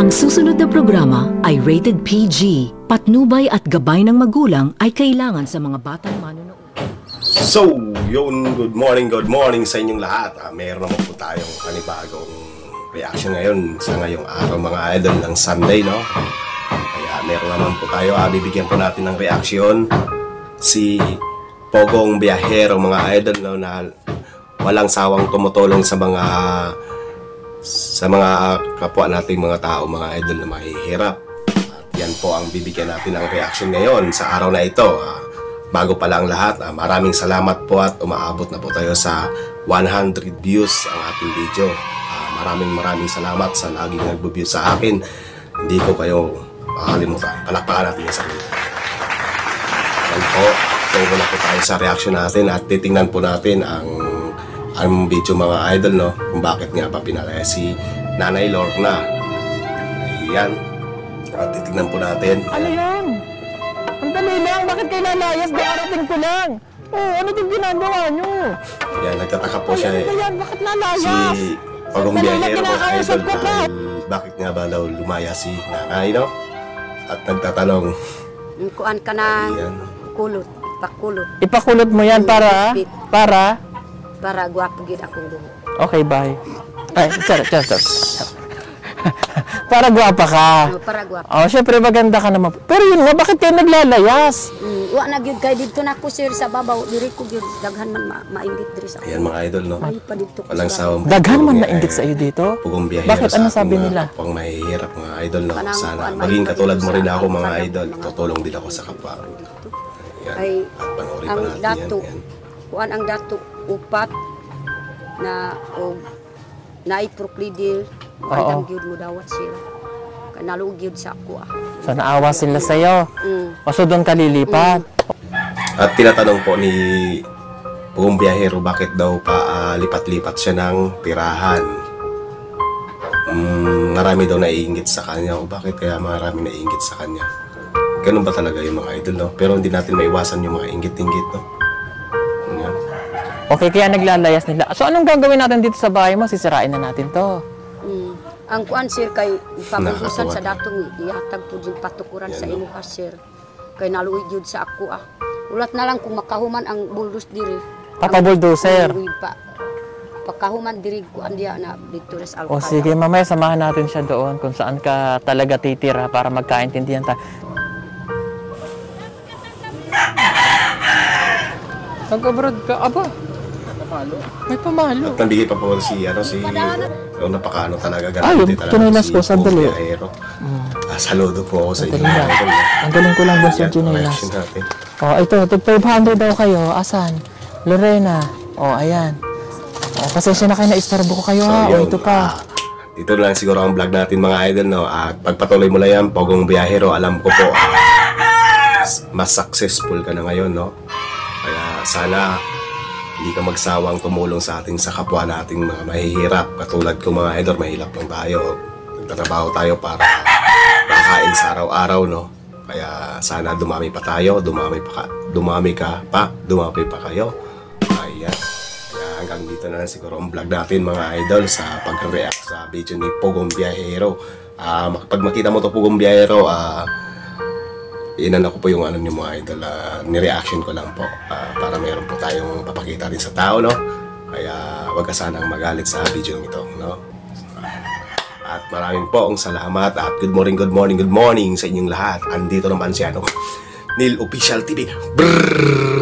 Ang susunod na programa ay rated PG. Patnubay at gabay ng magulang ay kailangan sa mga batang manonood. So, yun, good morning sa inyong lahat. Meron naman po tayong panibagong reaction ngayon sa ngayong araw mga idol ng Sunday, no? Kaya meron naman po tayo, bibigyan po natin ng reaction si Pogong Biyahero mga idol, no, na walang sawang tumutulong sa mga kapwa nating mga tao, mga idol na mahihirap. At yan po ang bibigyan natin ng reaction ngayon sa araw na ito. Bago pa lang lahat, maraming salamat po at umaabot na po tayo sa 100 views ang ating video. Maraming salamat sa laging nag-view sa akin. Hindi ko kayo makakalimutan. Palakpakan natin sa sarili. Yan po, tungo na po tayo sa reaction natin at titingnan po natin ang video mga idol, no, kung bakit nga ba pinalaya si Nanay Lorna. Ayan, at titingnan po natin. Ano yan? Ang dali lang, bakit kayo lalayas? Darating ko lang. Ano din ginagawa nyo? Ayan, nagtataka po siya bakit lalayas? si Pogong Biyahero mga idol dahil bakit nga ba daw lumaya si Nanay, no? At nagtatanong, kuan ka ng kulot, ipakulot. Ipakulot mo yan para gwapo gid akong buhok. Okay, bye. Ay, charot. Para gwapa ka. Para gwapo. Syempre maganda ka naman. Pero yun nga, bakit kayo naglalayas? Wa na gyud kay didto na ko sir sa babaw, diri ko gyud daghan man mainggit diri sa. ayan mga idol, no? Ay pa didto. Walang sawang Daghan man nainggit sa iyo dito? Pogong Biyahero. Bakit ano sabi nila? Pang mahihirap mga idol, no? Sana maging katulad mo rin ako mga idol. Tutulong din ako sa kapwa. Ayan. Ay, at panoorin ang pa natin dato. yan. Kuan ang dato upat na og naiproklidil ang gyud mo dawat sila. Kanalo gyud sa ako. So naawa sila sa iyo. O doon ka lilipat. At tinatanong po ni Pogong Biyahero bakit daw pa lipat-lipat siya ng tirahan. Marami daw naiinggit sa kanya o bakit kaya marami naiinggit sa kanya. Ganun ba talaga yung mga idol, no? Pero hindi natin maiwasan yung mga inggit-inggit, no? Yan. Okay, kaya naglalayas nila. So anong gagawin natin dito sa bahay mo? Sisirain na natin to. Ang kuan sir kay pamuhusan sa Nakakatuwa. datong ihatag po din patukuran sa imuha sir. Kay naluoy gyud sa ako Ulat na lang kung makahuman ang buldos diri. Papa bulldozer. Pagkahuman diri kuan diya na dito sa Alcala. O sige, mamaya samahan natin siya doon kung saan ka talaga titira para magkaintindihan tayo. Nag-abroad ka? Aba? May pamalo. At nandito pa po napakaano talaga. Ganun din talaga chinelas ko, sandali. Biyahero. Saludo po ako sa inyo. Ang galing ko lang ba sa chinelas? Ito, tig 500 daw kayo. Asan? Lorena. Ayan. Pasensya na kayo na istorbo ko kayo ha. Ito pa. Dito lang siguro ang vlog natin mga idol, no? Pagpatuloy mo lang yan, Pogong Biyahero, alam ko po, mas successful ka na ngayon, no? Kaya sana hindi ka magsawang tumulong sa kapwa nating mga mahihirap. Katulad ko mga idol, mahirap lang tayo. Nagtatrabaho tayo para makain sa araw-araw, no? Kaya sana dumami pa tayo, dumami pa kayo. Ayan. Kaya hanggang dito na lang siguro ang vlog natin mga idol sa pag-react sa video ni Pogong Biyahero. Pag makita mo to Pogong Biyahero, inan ako po yung ni mga idol, ni-reaction ko lang po para meron po tayong papakita rin sa tao, no? Kaya wag ka sanang magalit sa video nito, no? At maraming po ang salamat at good morning sa inyong lahat. Andito naman si Neil Official TV. Brrrr!